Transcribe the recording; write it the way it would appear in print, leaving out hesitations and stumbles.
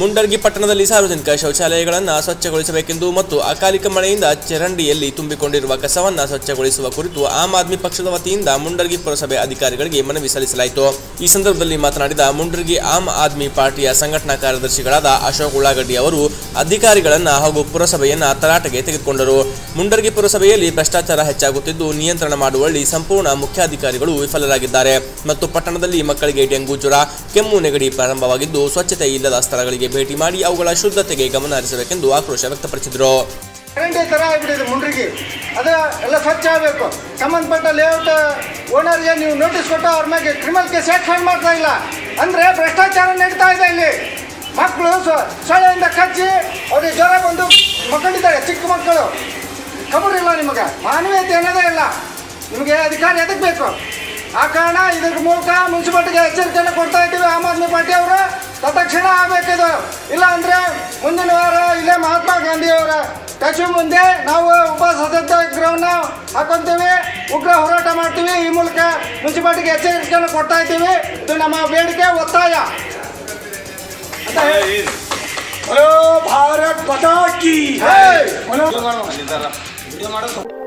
ಮುಂಡರ್ಗಿ ಪಟ್ಟಣದಲ್ಲಿ ಸಾರ್ವಜನಿಕ ಶೌಚಾಲಯಗಳನ್ನು ಸ್ವಚ್ಛಗೊಳಿಸಬೇಕೆಂದು ಮತ್ತು ಅಕಾಲಿಕ ಮಳೆಯಿಂದ ಚರಂಡಿಯಲ್ಲಿ ತುಂಬಿಕೊಂಡಿರುವ ಕಸವನ್ನು ಸ್ವಚ್ಛಗೊಳಿಸುವ ಕುರಿತು ಆಮ್ ಆದ್ಮಿ ಪಕ್ಷದ ವತಿಯಿಂದ ಮುಂಡರ್ಗಿ ಪುರಸಭೆ ಅಧಿಕಾರಿಗಳಿಗೆ ಮನವಿ ಸಲ್ಲಿಸಲಾಯಿತು। ಈ ಸಂದರ್ಭದಲ್ಲಿ ಮಾತನಾಡಿದ ಮುಂಡರ್ಗಿ ಆಮ್ ಆದ್ಮಿ ಪಾರ್ಟಿಯ ಸಂಘಟನಾ ಕಾರ್ಯದರ್ಶಿಗಳಾದ ಅಶೋಕ್ ಉಳ್ಳಾಗಡ್ಡಿ ಅವರು ಅಧಿಕಾರಿಗಳನ್ನು ಹಾಗೂ ಪುರಸಭೆಯನ್ನು ತರಾಟೆಗೆ ತೆಗೆದುಕೊಂಡರು। ಮುಂಡರ್ಗಿ ಪುರಸಭೆಯಲ್ಲಿ ಭ್ರಷ್ಟಾಚಾರ ಹೆಚ್ಚಾಗುತ್ತಿದ್ದು ನಿಯಂತ್ರಣ ಮಾಡುವಲ್ಲಿ ಸಂಪೂರ್ಣ ಮುಖ್ಯಾಧಿಕಾರಿಗಳು ವಿಫಲರಾಗಿದ್ದಾರೆ ಮತ್ತು ಪಟ್ಟಣದಲ್ಲಿ ಮಕ್ಕಳಿಗೆ ಡೆಂಗು ಜ್ವರ, ಕೆಮ್ಮು, ನೆಗಡಿ ಪ್ರಾರಂಭವಾಗಿದ್ದು ಸ್ವಚ್ಛತೆ ಇಲ್ಲದ ಸ್ಥಳಗಳಿಗೆ ಭೇಟಿ ಮಾಡಿ ಅವುಗಳ ಶುದ್ಧತೆಗೆ ಗಮನ ಹರಿಸಬೇಕೆಂದು ಆಕ್ರೋಶ ವ್ಯಕ್ತಪಡಿಸಿದರು। ಚರಂಡಿ ತರ ಆಗಿಬಿಟ್ಟಿದೆ ಮುಂಡ್ರಿಗೆ, ಅದು ಎಲ್ಲ ಸ್ವಚ್ಛ ಆಗಬೇಕು। ಸಂಬಂಧಪಟ್ಟ ಲೇಔಟ್ ಓನರ್ಗೆ ನೀವು ನೋಟಿಸ್ ಕೊಟ್ಟು ಅವ್ರ ಮೇಲೆ ಕ್ರಿಮಿನಲ್ ಕೇಸ್ ಯಾಕೆ ಫೈಲ್ ಮಾಡ್ತಾ ಇಲ್ಲ ಅಂದರೆ ಭ್ರಷ್ಟಾಚಾರ ನಡೀತಾ ಇದೆ। ಇಲ್ಲಿ ಮಕ್ಕಳು ಸೊಳ್ಳೆಯಿಂದ ಕಚ್ಚಿ ಅವ್ರಿಗೆ ಜ್ವರ ಬಂದು ಮಕ್ಕಳಿದ್ದಾರೆ, ಚಿಕ್ಕ ಮಕ್ಕಳು, ಖಬರಿಲ್ಲ ನಿಮಗೆ, ಮಾನವೀಯತೆ ಅನ್ನೋದೇ ಇಲ್ಲ ನಿಮಗೆ। ಅಧಿಕಾರಿ ಎದಕ್ಕೆ ಬೇಕು? ಆ ಕಾರಣ ಇದ್ರ ಮೂಲಕ ಮುನ್ಸಿಪಾಲ್ಟಿಗೆ ಎಚ್ಚರಿಕೆಯನ್ನು ಕೊಡ್ತಾ ಇದ್ದೀವಿ। ಆಮ್ ಆದ್ಮಿ ಪಾರ್ಟಿ ಅವರು ತತ್ಕ್ಷಣ ಆಗಬೇಕಿದು, ಇಲ್ಲ ಅಂದರೆ ಮುಂದಿನ ವಾರ ಇಲ್ಲೇ ಮಹಾತ್ಮ ಗಾಂಧಿ ಅವರ ಸ್ಟ್ಯಾಚ್ಯೂ ಮುಂದೆ ನಾವು ಉಪಸತ್ಯಾಗ್ರಹವನ್ನು ಹಾಕೊಂತೀವಿ, ಉಗ್ರ ಹೋರಾಟ ಮಾಡ್ತೀವಿ। ಈ ಮೂಲಕ ಮುನ್ಸಿಪಾಲ್ಟಿಗೆ ಎಚ್ಚರಿಕೆಯನ್ನು ಕೊಡ್ತಾ ಇದ್ದೀವಿ, ಇದು ನಮ್ಮ ಬೇಡಿಕೆ, ಒತ್ತಾಯ ಅಂತ ಹೇಳಿ ಭಾರತ್ ಮಾತಾ ಕೀ ಜೈ।